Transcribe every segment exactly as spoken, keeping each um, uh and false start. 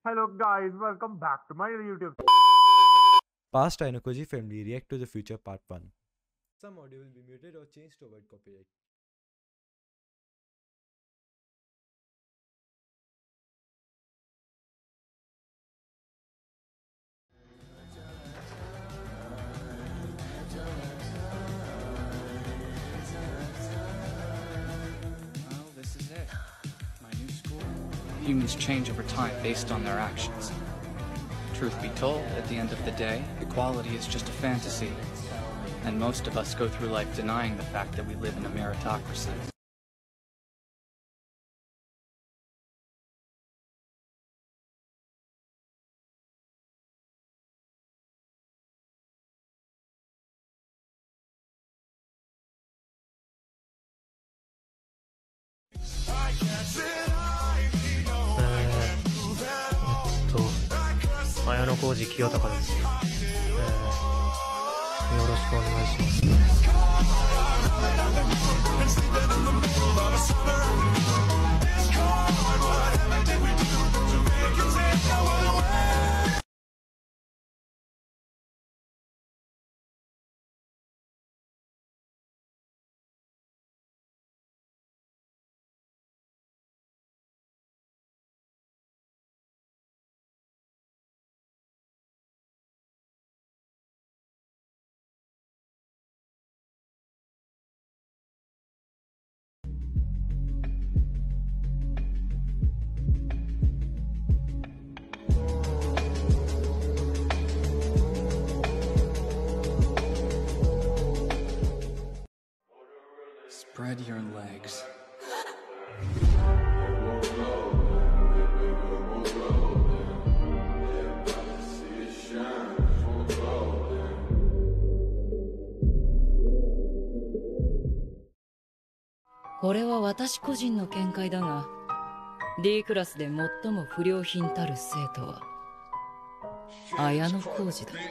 Hello guys, welcome back to my YouTube. Past Ainokoji family react to the future part one. Some audio will be muted or changed to avoid copyright. Well, this is it. My new school. Humans change over time based on their actions. Truth be told, at the end of the day, equality is just a fantasy. And most of us go through life denying the fact that we live in a meritocracy. 綾小路清隆です、えー、よろしくお願いします。 Spread your legs. "これは私個人の見解だが、 D クラスで最も不良品たる生徒は綾小路だ。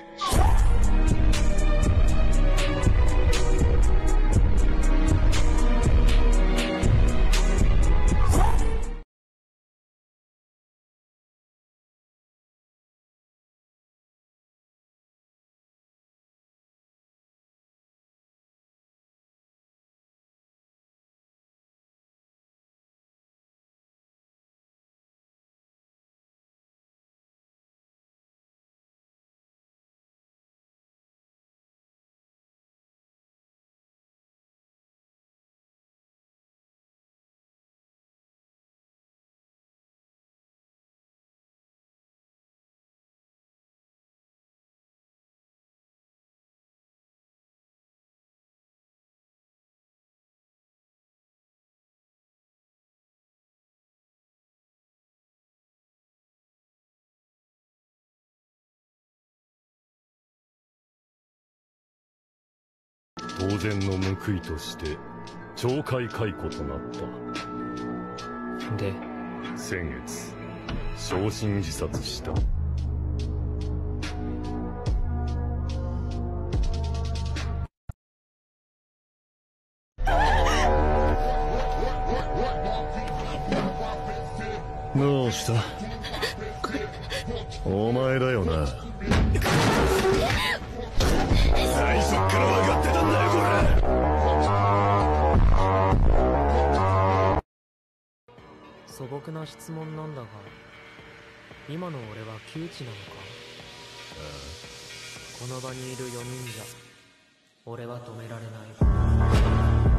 当然の報いとして懲戒解雇となった。 で、 先月焼身自殺した。どうした？お前だよな。最初から分かってたんだよこれ。 素朴な質問なんだが、今の俺は窮地なのか？この場にいるよにんじゃ俺は止められない。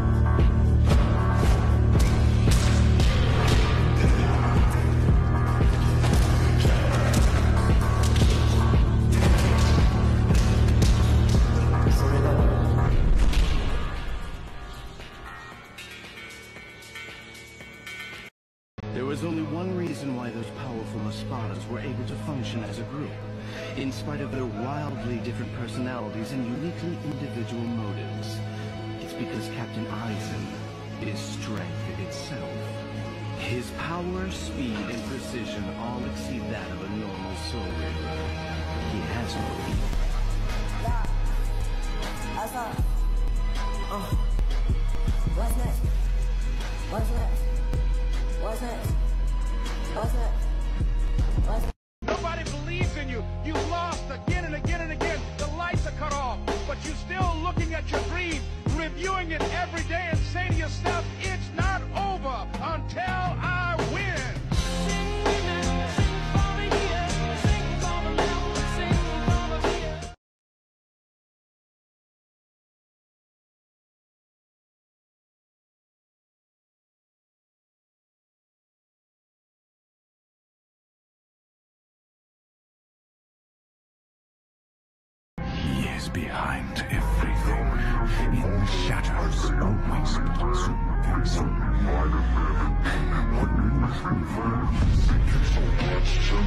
There was only one reason why those powerful Espadas were able to function as a group, in spite of their wildly different personalities and uniquely individual motives. It's because Captain Aizen is strength itself. His power, speed, and precision all exceed that of a normal soul raver. He has no equal. Asa. Oh. What's next? What's next? What's next? What's next? What's next? behind everything. In the shadows, always but Tsukazu. What moves me forward?